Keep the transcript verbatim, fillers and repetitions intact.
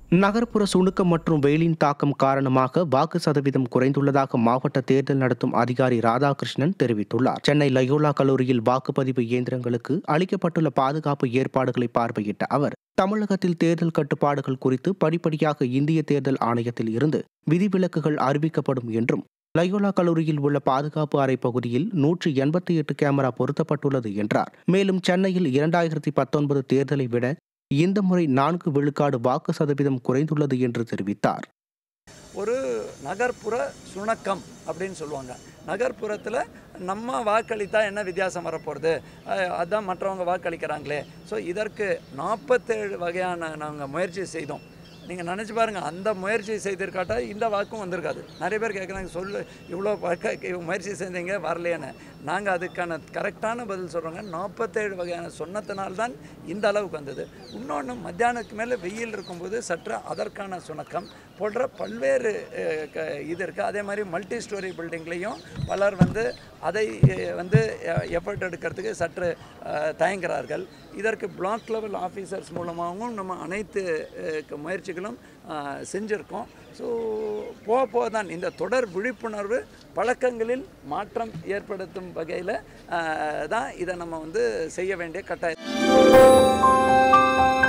நகர்ப்புற சுணுக்கம் மற்றும் வெயிலின் தாக்கம் காரணமாக வாக்கு சதவீதம் குறைந்துள்ளதாக மாவட்ட தேர்தல் நடத்தும் அதிகாரி ராதாகிருஷ்ணன் தெரிவித்துள்ளார். சென்னை லயோலா கல்லூரியில் வாக்குப்பதிவு இயந்திரங்களுக்கு அளிக்கப்பட்டுள்ள பாதுகாப்பு ஏற்பாடுகளை பார்வையிட்ட அவர், தமிழகத்தில் தேர்தல் கட்டுப்பாடுகள் குறித்து படிப்படியாக இந்திய தேர்தல் ஆணையத்தில் இருந்து விதிவிலக்குகள் அறிவிக்கப்படும் என்றும், லயோலா கல்லூரியில் உள்ள பாதுகாப்பு அறை பகுதியில் நூற்றி எண்பத்தி எட்டு கேமரா பொருத்தப்பட்டுள்ளது என்றார். மேலும் சென்னையில் இரண்டாயிரத்தி பத்தொன்பது தேர்தலை விட இந்த முறை நான்கு விழுக்காடு வாக்கு சதவீதம் குறைந்துள்ளது என்று தெரிவித்தார். ஒரு நகர்ப்புற சுணக்கம் அப்படின்னு சொல்லுவாங்க. நகர்ப்புறத்தில் நம்ம வாக்களித்தா என்ன வித்தியாசம் வரப்போகிறது, அதுதான் மற்றவங்க வாக்களிக்கிறாங்களே. ஸோ இதற்கு நாற்பத்தேழு வகையான நாங்கள் முயற்சி செய்தோம். நீங்கள் நினச்சி பாருங்கள், அந்த முயற்சி செய்திருக்காட்டா இந்த வாக்கும் வந்திருக்காது. நிறைய பேர் கேட்குறாங்க, சொல்லு இவ்வளோ முயற்சி செஞ்சீங்க வரலையான்னு. நாங்கள் அதுக்கான கரெக்டான பதில் சொல்கிறோங்க. நாற்பத்தேழு வகையான சொன்னத்தினால்தான் இந்த அளவுக்கு வந்தது. இன்னொன்று, மத்தியானத்துக்கு மேலே வெயில் இருக்கும்போது சற்று அதற்கான சுணக்கம் போன்ற பல்வேறு இது இருக்குது. அதே மாதிரி மல்டி ஸ்டோரி பில்டிங்லேயும் பலர் வந்து அதை வந்து எஃபர்ட் எடுக்கிறதுக்கு சற்று தயங்குகிறார்கள். இதற்கு பிளாக் லெவல் ஆஃபீஸர்ஸ் மூலமாகவும் நம்ம அனைத்து முயற்சிகளும் செஞ்சுருக்கோம். ஸோ போக போக தான் இந்த தொடர் விழிப்புணர்வு பழக்கங்களில் மாற்றம் ஏற்படுத்தும் வகையில் தான் இதை நம்ம வந்து செய்ய வேண்டிய கட்டாயம்.